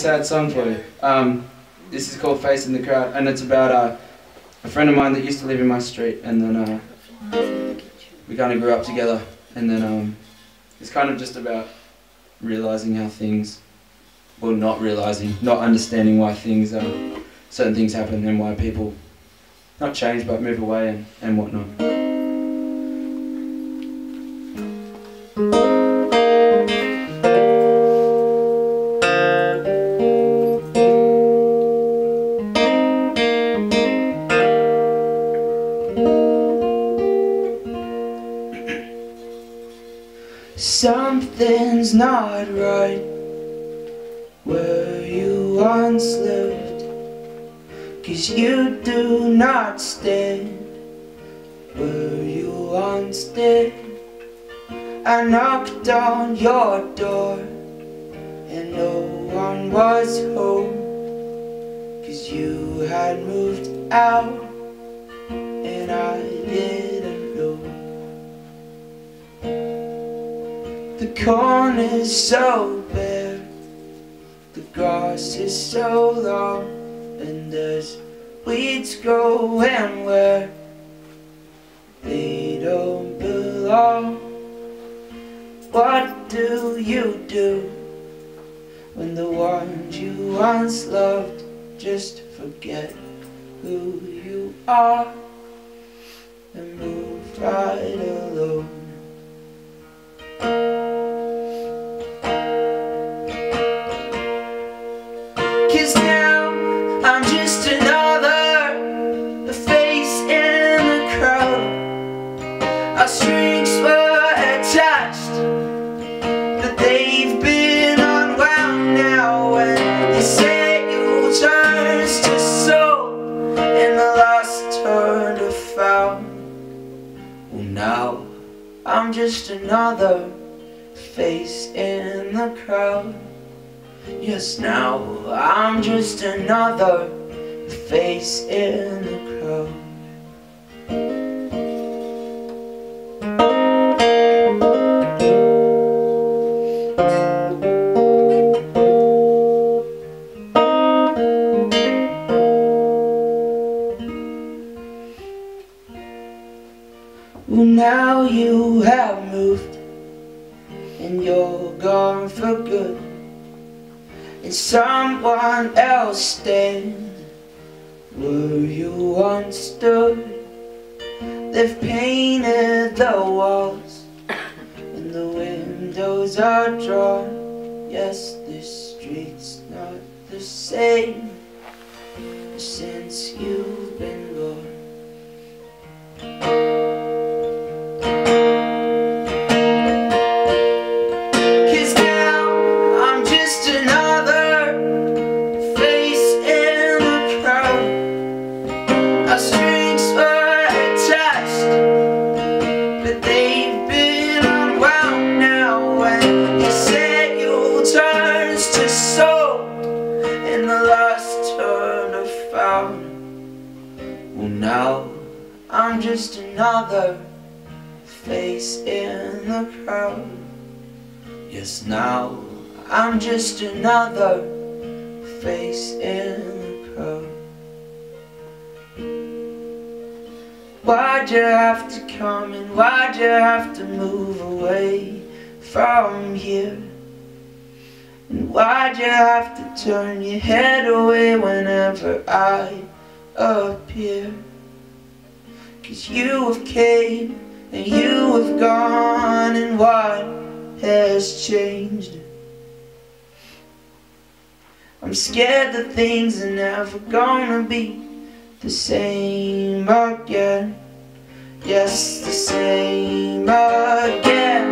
Sad song for you. This is called Face in the Crowd, and it's about a friend of mine that used to live in my street, and then we kind of grew up together, and then it's kind of just about realising how things, well, not realising, not understanding why things, certain things happen and why people not change but move away and whatnot. Something's not right where you once lived, 'cause you do not stand where you once did. I knocked on your door and no one was home, 'cause you had moved out and I didn't know. The corner's so bare, the grass is so long, and there's weeds growing where they don't belong. What do you do when the ones you once loved just forget who you are and move right alone? 'Cause now I'm just another face in the crowd. Our strings were attached, but they've been unwound now. And you say you'll turn to soul and the last turn to found. Well, now I'm just another face in the crowd. Yes, now I'm just another face in the crowd. Well, now you have moved and you're gone for good, and someone else stands where you once stood. They've painted the walls and the windows are drawn. Yes, this street's not the same since you've been gone. 'Cause now I'm just another face in the crowd. Our strings were attached, but they've been unwound now. When you said you'll turn to soul and the last turn to found. Well, now I'm just another face in the crowd. Yes, now I'm just another face in the crowd. Why'd you have to come and why'd you have to move away from here? And why'd you have to turn your head away whenever I appear? 'Cause you have came and you have gone, and what has changed? I'm scared that things are never gonna be the same again. Yes, the same again.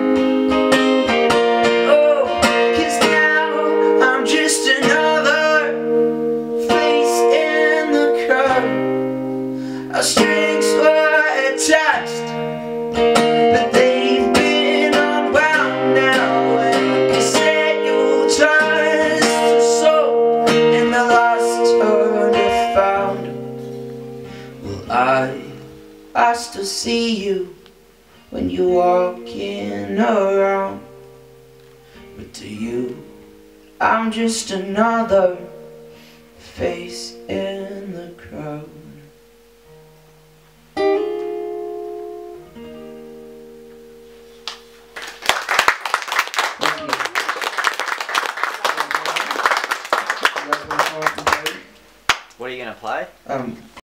Oh, 'cause now I'm just another face in the crowd. Our strings were attached, but they've been unwound now. And you said you'll turn to soul and the last turn to found. Well, I still see you when you're walking around, but to you I'm just another face in the crowd. What are you gonna play?